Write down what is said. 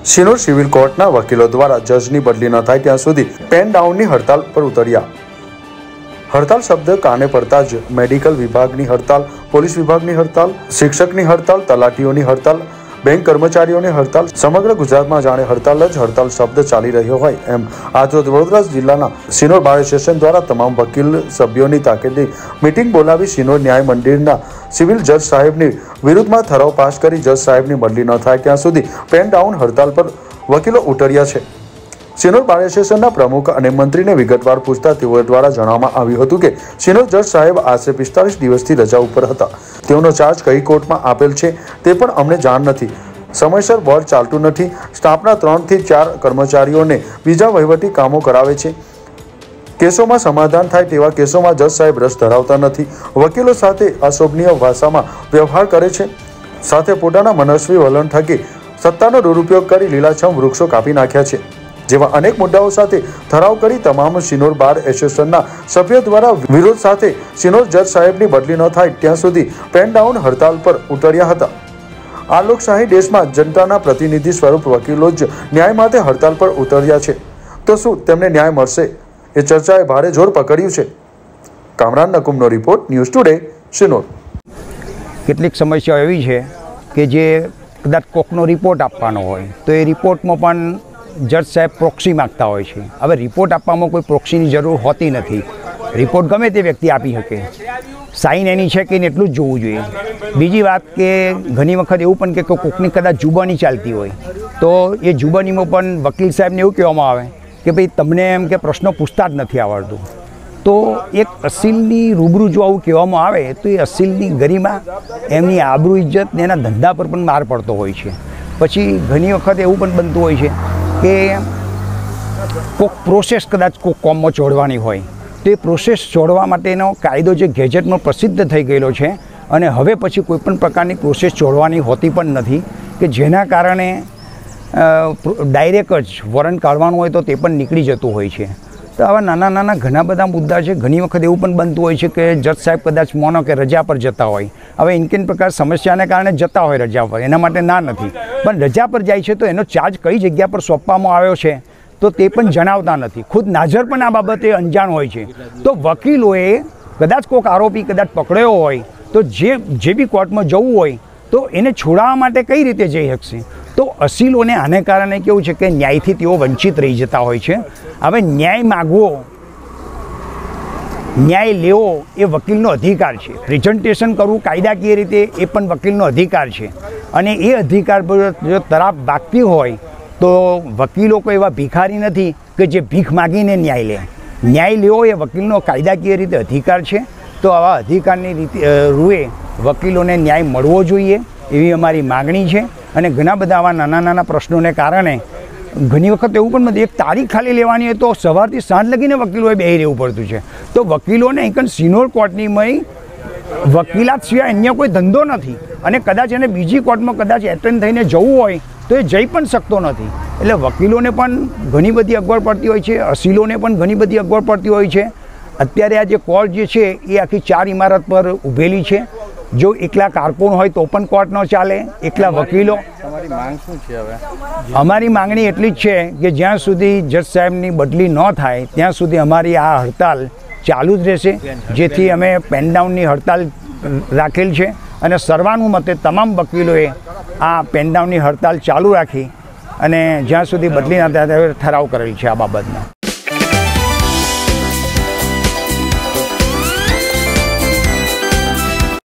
Shinor civil કોર્ટના વકીલો દ્વારા જજની બદલી ન થાય ત્યાં સુધી પેન ડાઉનની હડતાલ પર ઉતર્યા। હડતાલ શબ્દ કાને પડતા જ મેડિકલ વિભાગની હડતાલ, પોલીસ વિભાગની હડતાલ, શિક્ષકની હડતાલ, તલાટીઓની હડતાલ, બેંક કર્મચારીઓની હડતાલ, સમગ્ર ગુજરાતમાં જાણે હડતાલ જ હડતાલ શબ્દ ચાલી રહ્યો હોય એમ આજરોજ વડોદરા જિલ્લાના શિનોર બાર એસોસિએશન દ્વારા તમામ વકીલ સભ્યોની તાકીદની મીટિંગ બોલાવી શિનોર ન્યાય મંદિરના સિવિલ જજ સાહેબની વિરુદ્ધમાં ઠરાવ પાસ કરી જજ સાહેબની બદલી ન થાય ત્યાં સુધી પેન ડાઉન હડતાલ પર વકીલો ઉતર્યા છે। શિનોર બાર એસોસિએશનના પ્રમુખ અને મંત્રીને વિગતવાર પૂછતા તેઓ દ્વારા જણાવવામાં આવ્યું હતું કે શિનોર જજ સાહેબ આશરે 45 દિવસથી રજા ઉપર હતા। તેઓનો ચાર્જ કઈ કોર્ટમાં આપેલ છે તે પણ અમને જાણ નથી। સમયસર બોર્ડ ચાલતું નથી। સ્ટાફના 3 થી 4 કર્મચારીઓને બીજા વહીવટી કામો કરાવે છે। કેસોમાં સમાધાન થાય તેવા કેસોમાં જજ સાહેબ રસ ધરાવતા નથી। વકીલો સાથે અશોભનીય ભાષામાં વ્યવહાર કરે છે। સાથે પોતાના મનસ્વી વલણ થકી સત્તાનો દુરુપયોગ કરી લીલાછમ વૃક્ષો કાપી નાખ્યા છે। જેવા અનેક મુદ્દાઓ સાથે ઠરાવ કરી તમામ શિનોર બાર એસોસિએશનના સભ્યો દ્વારા વિરોધ સાથે શિનોર જજ સાહેબની બદલી ન થાય ત્યાં સુધી પેન ડાઉન હડતાલ પર ઉતર્યા હતા। આ લોકશાહી દેશમાં જનતાના પ્રતિનિધિ સ્વરૂપ વકીલો જ ન્યાય માટે હડતાલ પર ઉતર્યા છે, તો શું તેમને ન્યાય મળશે? એ ચર્ચાએ ભારે જોર પકડ્યું છે। કામરાન નકુમનો રિપોર્ટ, ન્યૂઝ ટુડે, શિનોર। કેટલીક સમસ્યાઓ એવી છે કે જે કદાચ કોકનો રિપોર્ટ આપવાનો હોય તો એ રિપોર્ટમાં પણ જજ સાહેબ પ્રોક્સી માગતા હોય છે। હવે રિપોર્ટ આપવામાં કોઈ પ્રોક્સીની જરૂર હોતી નથી। રિપોર્ટ ગમે તે વ્યક્તિ આપી શકે, સાઇન એની છે કે એટલું જ જોવું જોઈએ। બીજી વાત કે ઘણી વખત એવું પણ કે કોકની કદાચ જુબાની ચાલતી હોય તો એ જુબાનીમાં પણ વકીલ સાહેબને એવું કહેવામાં આવે કે ભાઈ તમને એમ કે પ્રશ્નો પૂછતા જ નથી આવડતું। તો એક અસીલની રૂબરૂ જો આવું કહેવામાં આવે તો એ અસીલની ગરિમા, એમની આબરૂ ઇજ્જત ને એના ધંધા પર પણ માર પડતો હોય છે। પછી ઘણી વખત એવું પણ બનતું હોય છે કે કોઈક પ્રોસેસ કદાચ કોઈક કોમમાં છોડવાની હોય તો એ પ્રોસેસ છોડવા માટેનો કાયદો જે ગેજેટમાં પ્રસિદ્ધ થઈ ગયેલો છે અને હવે પછી કોઈપણ પ્રકારની પ્રોસેસ છોડવાની હોતી પણ નથી કે જેના કારણે ડાયરેક્ટ જ વોરંટ કાઢવાનું હોય તો તે પણ નીકળી જતું હોય છે। તો આવા નાના નાના ઘણા બધા મુદ્દા છે। ઘણી વખત એવું પણ બનતું હોય છે કે જજ સાહેબ કદાચ માનો કે રજા પર જતા હોય, હવે ઇનકેન પ્રકાર સમસ્યાને કારણે જતા હોય રજા પર, એના માટે ના નથી, પણ રજા પર જાય છે તો એનો ચાર્જ કઈ જગ્યા પર સોંપવામાં આવ્યો છે તો તે પણ જણાવતા નથી। ખુદ નાઝર પણ આ બાબતે અંજાણ હોય છે। તો વકીલોએ કદાચ કોઈક આરોપી કદાચ પકડ્યો હોય તો જે બી કોર્ટમાં જવું હોય તો એને છોડાવવા માટે કઈ રીતે જઈ શકશે? તો અસીલોને આને કારણે કેવું છે કે ન્યાયથી તેઓ વંચિત રહી જતા હોય છે। હવે ન્યાય માગવો, ન્યાય લેવો એ વકીલનો અધિકાર છે। પ્રેઝન્ટેશન કરવું કાયદાકીય રીતે એ પણ વકીલનો અધિકાર છે અને એ અધિકાર પર જો તરાપ ભાગતી હોય તો વકીલો કોઈ એવા ભિખારી નથી કે જે ભીખ માગીને ન્યાય લે। ન્યાય લેવો એ વકીલનો કાયદાકીય રીતે અધિકાર છે। તો આવા અધિકારની રીતે રૂએ વકીલોને ન્યાય મળવો જોઈએ એવી અમારી માગણી છે। અને ઘણા બધા આવા નાના નાના પ્રશ્નોને કારણે ઘણી વખત એવું પણ નથી, એક તારીખ ખાલી લેવાની હોય તો સવારથી સાંજ લગીને વકીલોએ બેસી રહેવું પડતું છે। તો વકીલોને અહીં શિનોર કોર્ટની મય વકીલાત સિવાય અન્ય કોઈ ધંધો નથી અને કદાચ એને બીજી કોર્ટમાં કદાચ એટેન્ડ થઈને જવું હોય તો એ જઈ પણ શકતો નથી। એટલે વકીલોને પણ ઘણી બધી અગવડ પડતી હોય છે, અસીલોને પણ ઘણી બધી અગવડ પડતી હોય છે। અત્યારે આ જે કોર્ટ જે છે એ આખી 4 ઇમારત પર ઊભેલી છે। જો એકલા કારકુન હોય તો પણ કોર્ટ ન ચાલે, એકલા વકીલો। તમારી માંગ શું છે? હવે અમારી માંગણી એટલી જ છે કે જ્યાં સુધી જજ સાહેબની બદલી ન થાય ત્યાં સુધી અમારી આ હડતાલ ચાલુ જ રહેશે, જેથી અમે પેન ડાઉનની હડતાલ રાખેલ છે અને સર્વાનુમતે તમામ વકીલોએ આ પેન ડાઉનની હડતાલ ચાલુ રાખી અને જ્યાં સુધી બદલી ન થાય ઠરાવ કરેલ છે આ બાબતમાં।